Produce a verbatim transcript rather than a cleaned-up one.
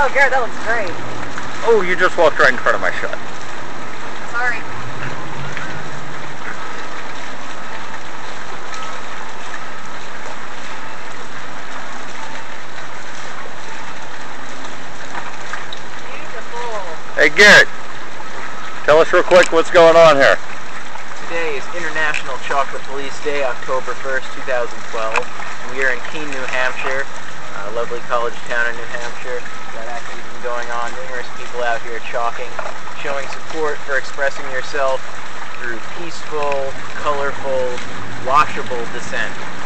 Wow, Garrett, that looks great. Oh, you just walked right in front of my shot. Sorry. Beautiful. Hey, Garrett, tell us real quick what's going on here. Today is International Chocolate Police Day, October first, two thousand twelve. We are in Keene, New Hampshire, a lovely college town in New Hampshire. That activity has been going on. Numerous people out here chalking, showing support for expressing yourself through peaceful, colorful, washable dissent.